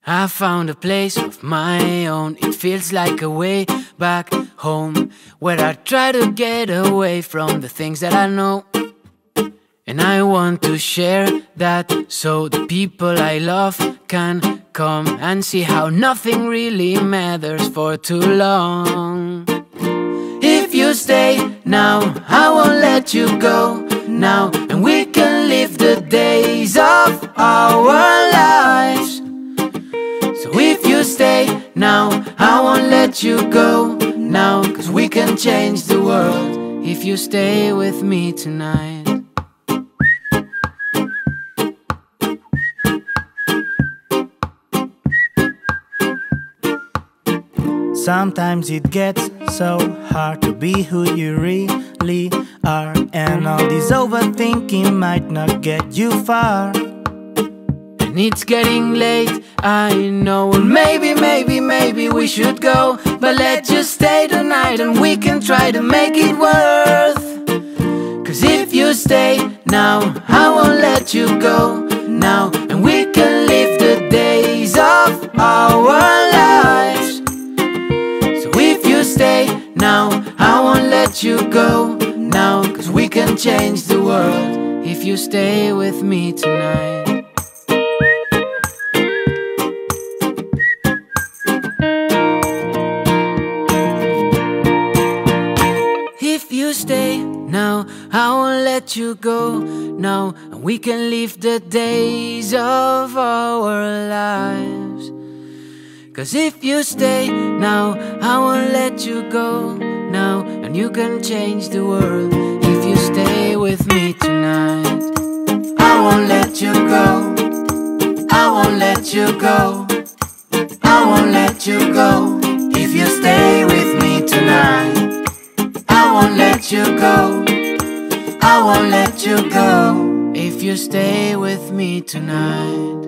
I found a place of my own. It feels like a way back home, where I try to get away from the things that I know. And I want to share that so the people I love can come and see how nothing really matters for too long. If you stay now, I won't let you go now, and we can live the days of our lives. So if you stay now, I won't let you go now, 'cause we can change the world if you stay with me tonight. Sometimes it gets so hard to be who you really are, and all this overthinking might not get you far. And it's getting late, I know, and maybe we should go, but let's just stay tonight and we can try to make it worth. 'Cause if you stay now, I won't let you go now, and we can live the days of our lives. So if you stay now, I won't let you go now, 'cause we can change the world if you stay with me tonight. If you stay now, I won't let you go now, and we can live the days of our lives. 'Cause if you stay now, I won't let you go now, and you can change the world if you stay with me tonight. I won't let you go, I won't let you go, I won't let you go if you stay with me tonight. I won't let you go, I won't let you go if you stay with me tonight.